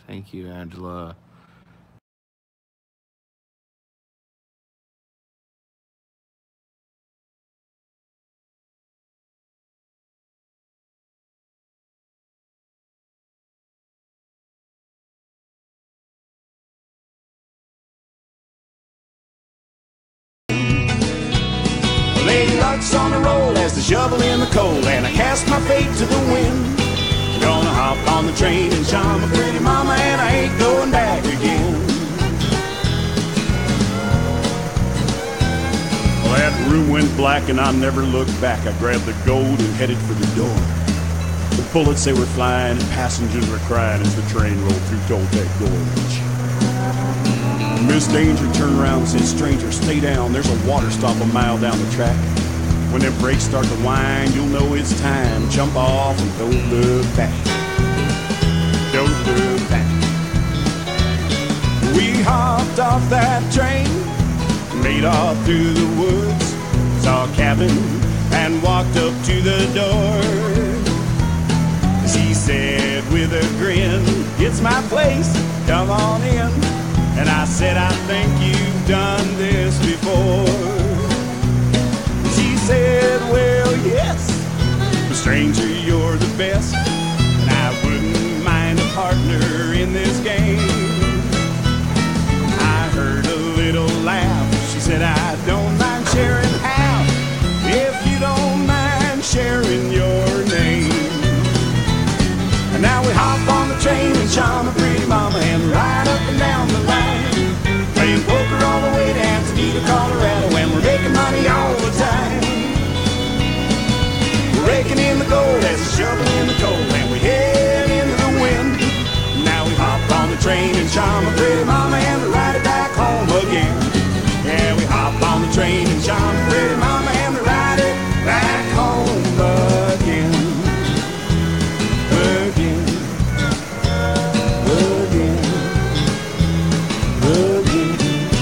Thank you, Angela. Lady Luck's on the roll as the shovel in the coal, and I cast my fate to the wind. Gonna hop on the train and charm a pretty mama, and I ain't going back again. Well, that room went black and I never looked back. I grabbed the gold and headed for the door. The bullets, they were flying and passengers were crying as the train rolled through Toltec Gorge. Miss Danger turned around and said, "Stranger, stay down. There's a water stop a mile down the track. When them brakes start to whine, you'll know it's time. Jump off and don't look back. Don't look back." We hopped off that train, made off through the woods, saw a cabin and walked up to the door. She said with a grin, "It's my place, come on in." And I said, "I think you've done this before." She said, "Well, yes, but stranger, you're the best, and I wouldn't mind a partner in this game." I heard a little laugh. She said, "I don't mind sharing half, if you don't mind sharing your name." And now we hop on the train and charm a pretty mama and ride up and down the line, playing poker all the way to Antonita, Colorado, and we're making money all the time. We're raking in the gold as a shovel in the coal, and we head into the wind. Now we hop on the train and charm a pretty mama and we ride it back home again. Yeah, we hop on the train and charm a pretty mama and we ride it back home again. Again. Again. Again.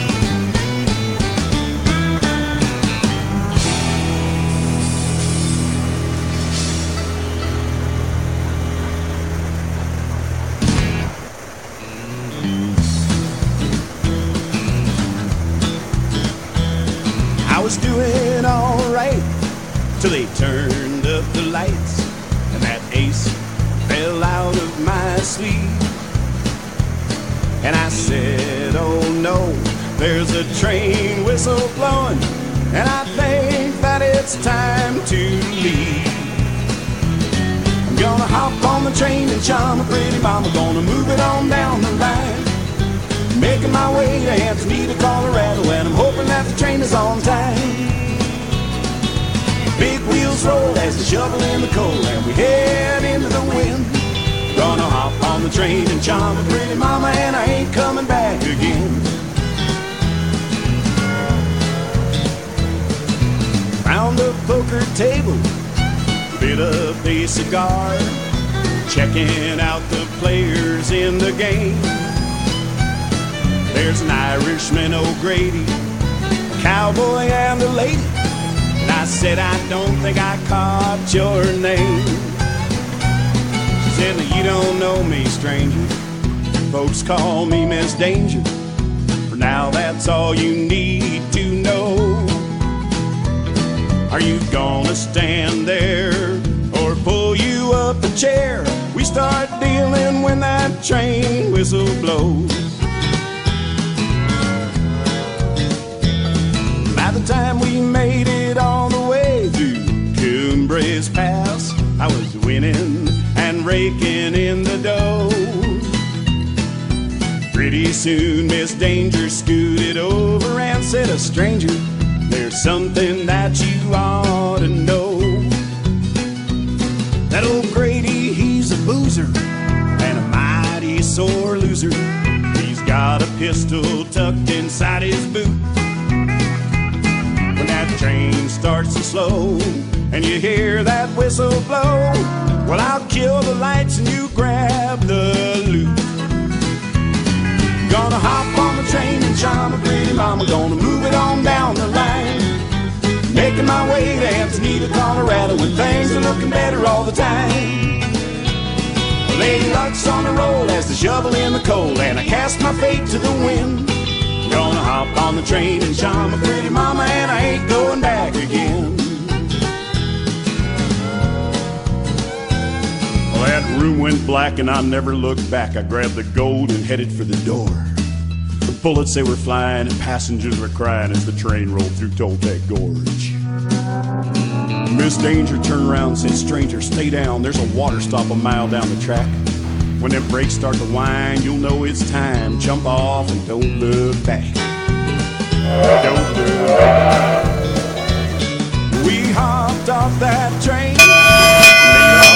I was doing all right till they turned up the lights and that ace fell out of my sleeve. And I said, "Oh no, there's a train whistle blowing, and I think that it's time to leave. I'm gonna hop on the train and charm a pretty mama, gonna move it on down the line, making my way to Antonita, Colorado, and I'm hoping that the train is on time." Big wheels roll as the shovel in the coal, and we head into the wind. Gonna hop on the train and charm a pretty mama, and I ain't coming back again. Found a poker table, lit up a cigar, checking out the players in the game. There's an Irishman, O'Grady, a cowboy, and a lady. And I said, "I don't think I caught your name." She said, "You don't know me, stranger. Folks call me Miss Danger. For now, that's all you need to know. Are you gonna stand there or pull you up a chair? We start dealing when that train whistle blows." By the time we made it all the way through Cumbres Pass, I was winning and raking in the dough. Pretty soon Miss Danger scooted over and said, "A stranger, there's something that you ought to know. That old Grady, he's a boozer and a mighty sore loser. He's got a pistol tucked inside his boot. When that train starts to slow and you hear that whistle blow, well, I'll kill the lights and you grab the loot. Gonna hop on the train and charm a pretty mama, gonna move it on down the line, making my way to Antonita, Colorado, when things are looking better all the time. Lady Luck's on the roll as the shovel in the coal, and I cast my fate to the wind. Gonna hop on the train and charm a pretty mama, and I ain't going back again. Well, that room went black and I never looked back. I grabbed the gold and headed for the door. The bullets, they were flying and passengers were crying as the train rolled through Toltec Gorge. Miss Danger turned around and said, stranger, stay down. There's a water stop a mile down the track. When them brakes start to whine, you'll know it's time. Jump off and don't look back. Don't look back. We hopped off that train, made